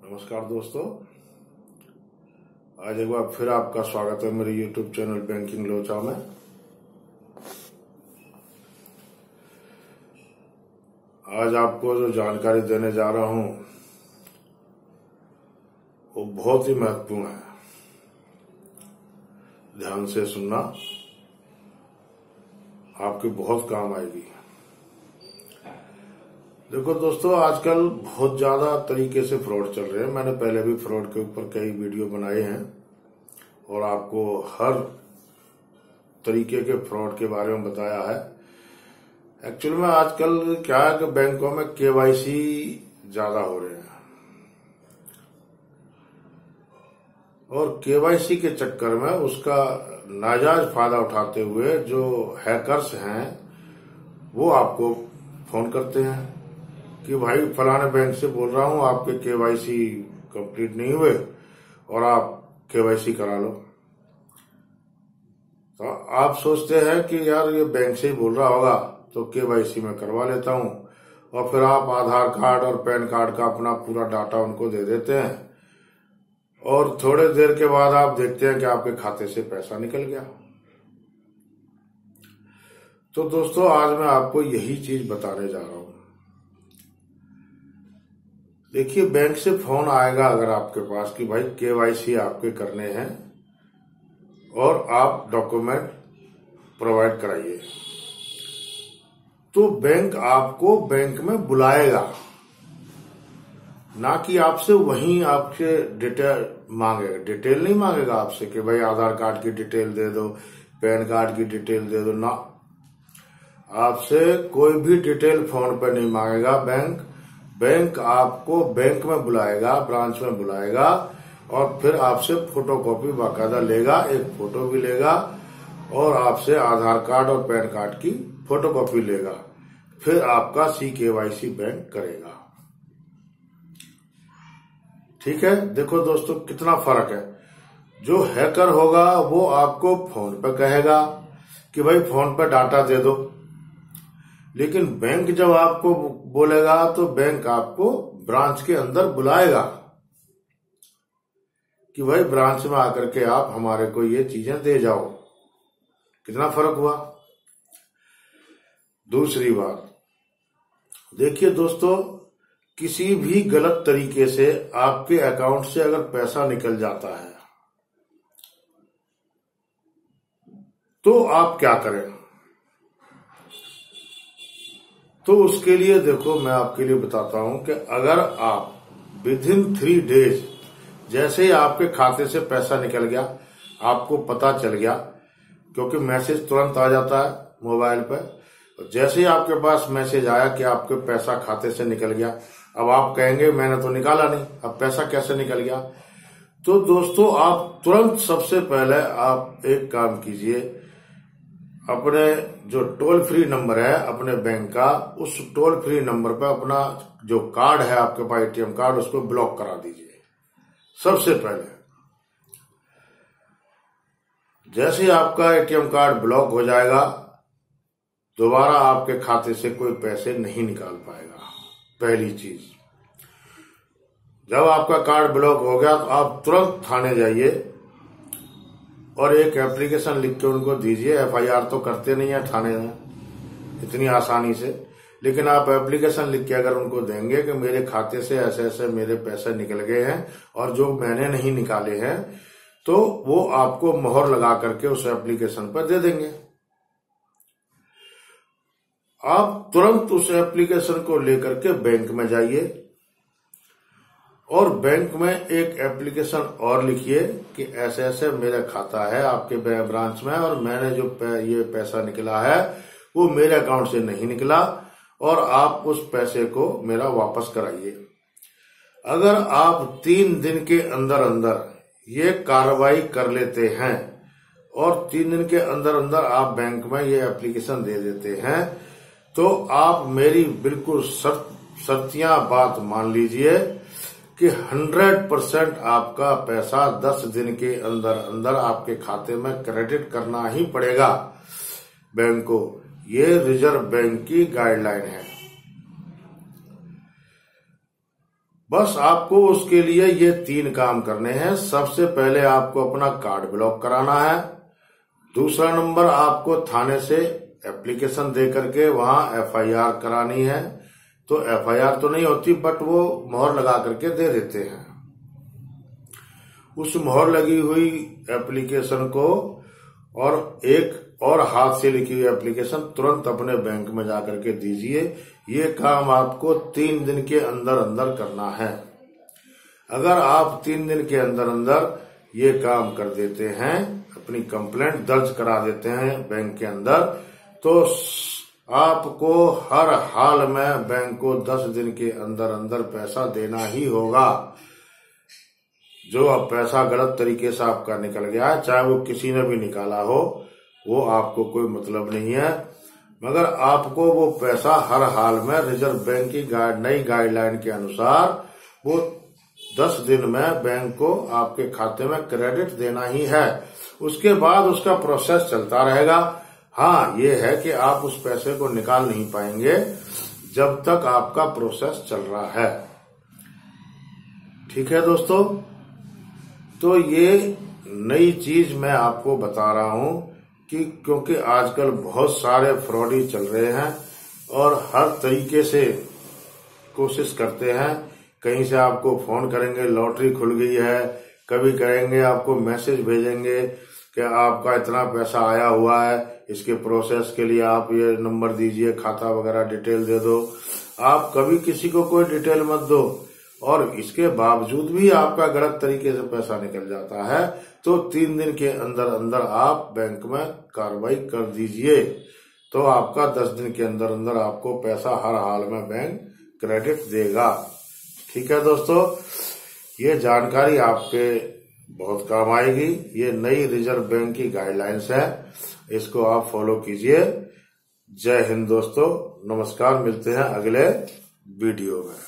नमस्कार दोस्तों, आज एक बार फिर आपका स्वागत है मेरे YouTube चैनल बैंकिंग लोचा में। आज आपको जो जानकारी देने जा रहा हूं वो बहुत ही महत्वपूर्ण है। ध्यान से सुनना, आपके बहुत काम आएगी। देखो दोस्तों, आजकल बहुत ज्यादा तरीके से फ्रॉड चल रहे हैं। मैंने पहले भी फ्रॉड के ऊपर कई वीडियो बनाए हैं और आपको हर तरीके के फ्रॉड के बारे में बताया है। एक्चुअली में आजकल क्या है कि बैंकों में केवाईसी ज्यादा हो रहे हैं और केवाईसी के चक्कर में उसका नाजायज फायदा उठाते हुए जो हैकर्स हैं वो आपको फोन करते हैं कि भाई फलाने बैंक से बोल रहा हूं, आपके केवाईसी कंप्लीट नहीं हुए और आप केवाईसी करा लो। तो आप सोचते हैं कि यार ये बैंक से ही बोल रहा होगा तो केवाईसी में करवा लेता हूं, और फिर आप आधार कार्ड और पैन कार्ड का अपना पूरा डाटा उनको दे देते हैं और थोड़े देर के बाद आप देखते हैं कि आपके खाते से पैसा निकल गया। तो दोस्तों, आज मैं आपको यही चीज बताने जा रहा हूं। देखिए, बैंक से फोन आएगा अगर आपके पास कि भाई केवाईसी आपके करने हैं और आप डॉक्यूमेंट प्रोवाइड कराइए, तो बैंक आपको बैंक में बुलाएगा, ना कि आपसे वहीं आपसे डिटेल मांगेगा। डिटेल नहीं मांगेगा आपसे कि भाई आधार कार्ड की डिटेल दे दो, पैन कार्ड की डिटेल दे दो, ना, आपसे कोई भी डिटेल फोन पर नहीं मांगेगा। बैंक आपको बैंक में बुलाएगा, ब्रांच में बुलाएगा और फिर आपसे फोटोकॉपी बाकायदा लेगा, एक फोटो भी लेगा और आपसे आधार कार्ड और पैन कार्ड की फोटोकॉपी लेगा। फिर आपका केवाईसी बैंक करेगा। ठीक है, देखो दोस्तों कितना फर्क है। जो हैकर होगा वो आपको फोन पे कहेगा कि भाई फोन पे डाटा दे दो, लेकिन बैंक जब आपको बोलेगा तो बैंक आपको ब्रांच के अंदर बुलाएगा कि भाई ब्रांच में आकर के आप हमारे को ये चीजें दे जाओ। कितना फर्क हुआ। दूसरी बात, देखिए दोस्तों, किसी भी गलत तरीके से आपके अकाउंट से अगर पैसा निकल जाता है तो आप क्या करें। तो उसके लिए देखो, मैं आपके लिए बताता हूं कि अगर आप विदिन 3 डेज, जैसे ही आपके खाते से पैसा निकल गया, आपको पता चल गया, क्योंकि मैसेज तुरंत आ जाता है मोबाइल पर। जैसे ही आपके पास मैसेज आया कि आपके पैसा खाते से निकल गया, अब आप कहेंगे मैंने तो निकाला नहीं, अब पैसा कैसे निकल गया। तो दोस्तों, आप तुरंत सबसे पहले आप एक काम कीजिए, अपने जो टोल फ्री नंबर है अपने बैंक का, उस टोल फ्री नंबर पर अपना जो कार्ड है आपके पास, एटीएम कार्ड, उसको ब्लॉक करा दीजिए सबसे पहले। जैसे ही आपका एटीएम कार्ड ब्लॉक हो जाएगा, दोबारा आपके खाते से कोई पैसे नहीं निकाल पाएगा। पहली चीज, जब आपका कार्ड ब्लॉक हो गया तो आप तुरंत थाने जाइए और एक एप्लीकेशन लिख के उनको दीजिए। एफआईआर तो करते नहीं है थाने में इतनी आसानी से, लेकिन आप एप्लीकेशन लिख के अगर उनको देंगे कि मेरे खाते से ऐसे ऐसे मेरे पैसे निकल गए हैं और जो मैंने नहीं निकाले हैं, तो वो आपको मोहर लगा करके उस एप्लीकेशन पर दे देंगे। आप तुरंत उस एप्लीकेशन को लेकर के बैंक में जाइए और बैंक में एक एप्लीकेशन और लिखिए कि ऐसे ऐसे मेरा खाता है आपके ब्रांच में और मैंने जो ये पैसा निकला है वो मेरे अकाउंट से नहीं निकला और आप उस पैसे को मेरा वापस कराइए। अगर आप 3 दिन के अंदर अंदर ये कार्रवाई कर लेते हैं और 3 दिन के अंदर अंदर आप बैंक में ये एप्लीकेशन दे देते हैं, तो आप मेरी बिल्कुल सत्या बात मान लीजिए कि 100% आपका पैसा 10 दिन के अंदर अंदर आपके खाते में क्रेडिट करना ही पड़ेगा बैंक को। ये रिजर्व बैंक की गाइडलाइन है। बस आपको उसके लिए ये 3 काम करने हैं। सबसे पहले आपको अपना कार्ड ब्लॉक कराना है। दूसरा नंबर, आपको थाने से एप्लीकेशन दे करके वहां FIR करानी है। तो FIR तो नहीं होती, बट वो मोहर लगा करके दे देते हैं। उस मोहर लगी हुई एप्लीकेशन को और एक और हाथ से लिखी हुई एप्लीकेशन तुरंत अपने बैंक में जाकर के दीजिए। ये काम आपको 3 दिन के अंदर अंदर करना है। अगर आप 3 दिन के अंदर अंदर ये काम कर देते हैं, अपनी कंप्लेंट दर्ज करा देते हैं बैंक के अंदर, तो आपको हर हाल में बैंक को 10 दिन के अंदर अंदर पैसा देना ही होगा। जो अब पैसा गलत तरीके से आपका निकल गया है, चाहे वो किसी ने भी निकाला हो, वो आपको कोई मतलब नहीं है, मगर आपको वो पैसा हर हाल में रिजर्व बैंक की नई गाइडलाइन के अनुसार वो 10 दिन में बैंक को आपके खाते में क्रेडिट देना ही है। उसके बाद उसका प्रोसेस चलता रहेगा। हाँ, ये है कि आप उस पैसे को निकाल नहीं पाएंगे जब तक आपका प्रोसेस चल रहा है। ठीक है दोस्तों, तो ये नई चीज मैं आपको बता रहा हूं कि क्योंकि आजकल बहुत सारे फ्रॉडी चल रहे हैं और हर तरीके से कोशिश करते हैं। कहीं से आपको फोन करेंगे लॉटरी खुल गई है, कभी कहेंगे आपको मैसेज भेजेंगे कि आपका इतना पैसा आया हुआ है, इसके प्रोसेस के लिए आप ये नंबर दीजिए, खाता वगैरह डिटेल दे दो। आप कभी किसी को कोई डिटेल मत दो, और इसके बावजूद भी आपका गलत तरीके से पैसा निकल जाता है, तो 3 दिन के अंदर अंदर आप बैंक में कार्रवाई कर दीजिए, तो आपका 10 दिन के अंदर अंदर आपको पैसा हर हाल में बैंक क्रेडिट देगा। ठीक है दोस्तों, ये जानकारी आपके बहुत काम आएगी। ये नई रिजर्व बैंक की गाइडलाइंस है, इसको आप फॉलो कीजिए। जय हिंद दोस्तों, नमस्कार, मिलते हैं अगले वीडियो में।